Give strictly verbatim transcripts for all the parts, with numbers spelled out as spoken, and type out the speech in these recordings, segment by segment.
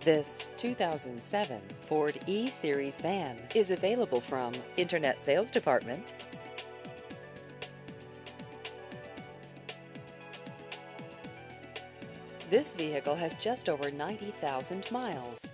This two thousand seven Ford E-Series van is available from Internet Sales Department. This vehicle has just over ninety thousand miles.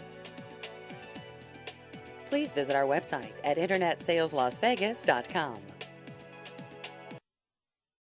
Please visit our website at internet sales las vegas dot com.